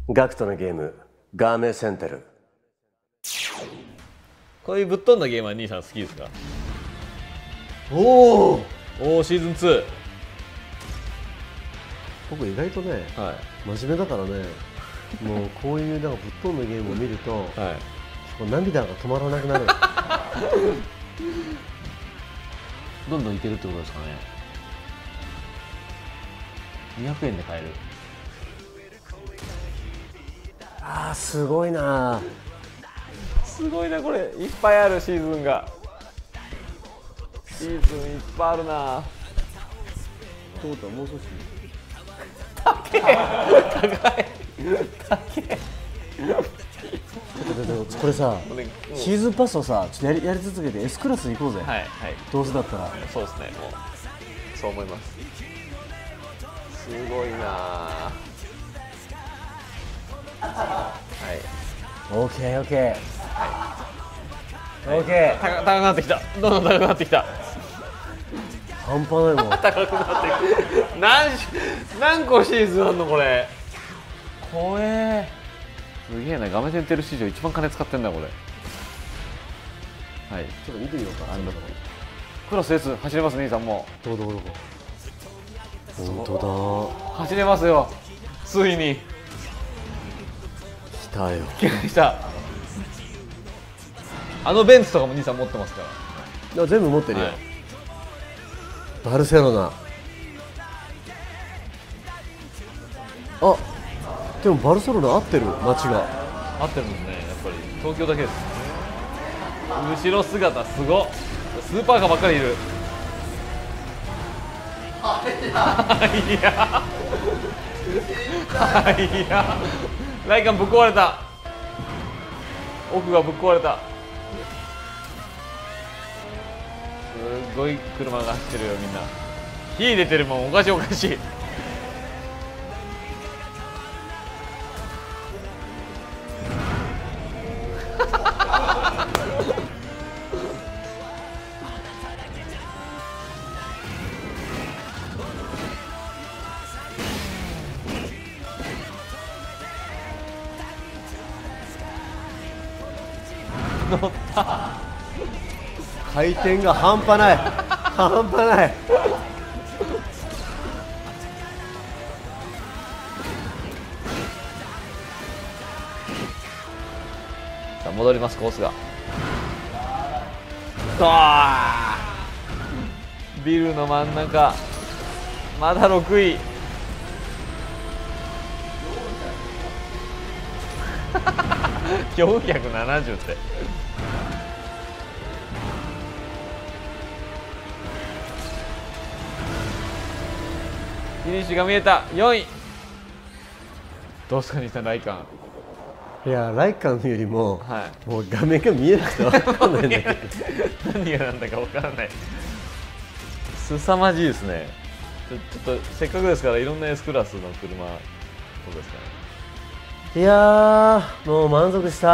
ガクトのゲームガーメセンテル。 こういうぶっ飛んだゲームは兄さん好きですか？ おお、 シーズン2。 僕意外とね、 は真面目だからね、もうこういうなんかぶっ飛んだゲームを見ると、 いはい。 もう涙が止まらなくなる。 どんどんいけるってことですかね。200円で買える。 あーすごいな。 すごいなこれ、いっぱいあるシーズンが。シーズンいっぱいあるな。 とうとうもう少し。これさ、シーズンパスをさ、ちょっとやり続けて S クラス行こうぜ。 はいはい。 どうせだったら。 そうですね。もうそう思います。すごいな。はい。 オッケーオッケー。オッケー。 高くなってきた。どんどん高くなってきた。 半端ないもん。 高くなってきた。何個シーズンあんのこれ。怖え。すげえな。画面センテル史上一番金使ってんだこれ。はい。 ちょっと見てみようか。 クロス S 走れますね兄さんも。 どこ。本当走れますよ。ついにだ。来たよ。 来た。あのベンツとかも兄さん持ってますから。 全部持ってるよ。 はい、 バルセロナ。あ、でもバルセロナ合ってる街が。 合ってるんですね。やっぱり東京だけです。後ろ姿すごっ。スーパーカーばっかりいる。いやライカンぶっ壊れた。奥がぶっ壊れた。すごい車が走ってるよみんな。火出てるもん。おかしいおかしい。乗った。 回転が半端ない。半端ない。 さあ戻りますコースが。ビルの真ん中。まだ6位。470って。フィニッシュが見えた。4位。どうですか兄さん、ライカン。 いや、ライカンよりも、 はもう画面が見えなくて分かんないんだけど。 何が何だか分からない。凄まじいですね。ちょっとせっかくですからいろんな S クラスの車どうですかね。 いやー、もう満足した。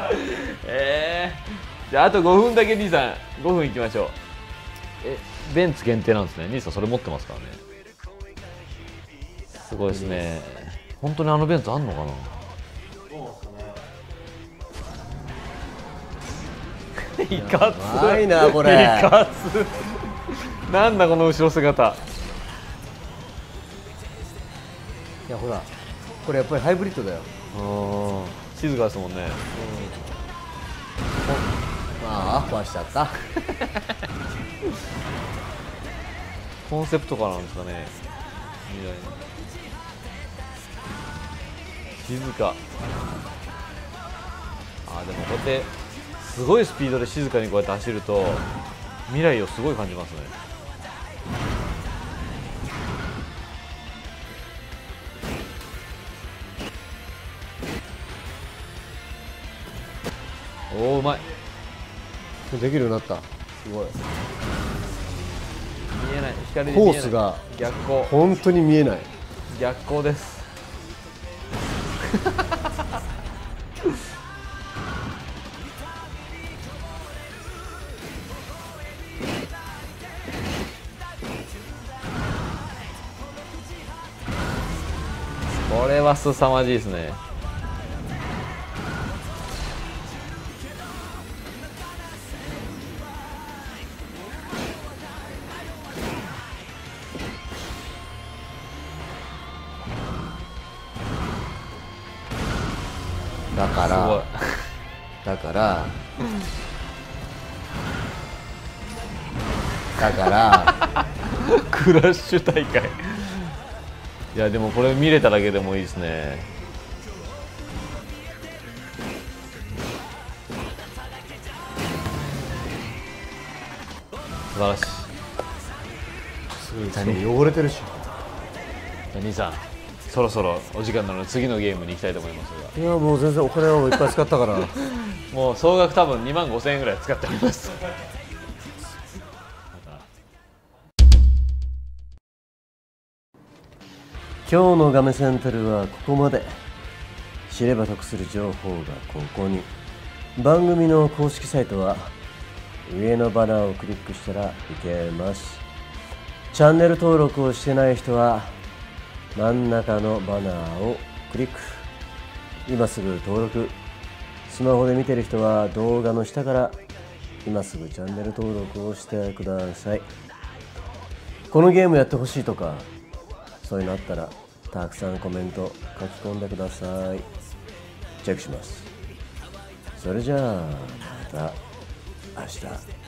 じゃああと5分だけ兄さん、5分いきましょう。ベンツ限定なんですね。兄さんそれ持ってますからね。すごいですね。本当にあのベンツあんのかな。いかつ怖いなこれ。 いかつ。なんだこの後ろ姿。 いやほら、これやっぱりハイブリッドだよ。 静かですもんね。 ああ、壊しちゃった。 コンセプトカーなんですかね。未来の静か。でもこうやってすごいスピードで静かにこうやって走ると未来をすごい感じますね。おー、うまい。 できるようになった。すごい。 見えない。光で見えない。 コースが逆光。 本当に見えない。 逆光です。 これは凄まじいですね。 だかすごい。 らだからだからクラッシュ大会。いやでもこれ見れただけでもいいですね。素晴らしい。 汚れてるし。 兄さん、そろそろお時間なので次のゲームに行きたいと思いますが。 いやもう全然お金をいっぱい使ったからもう総額多分2万5000円ぐらい使っております。 今日のガメセンタルはここまで。知れば得する情報がここに。番組の公式サイトは上のバナーをクリックしたらいけます。チャンネル登録をしてない人は真ん中のバナーをクリック。今すぐ登録。スマホで見てる人は動画の下から今すぐチャンネル登録をしてください。このゲームやってほしいとかそういうのあったらたくさんコメント書き込んでください。チェックします。それじゃあまた明日。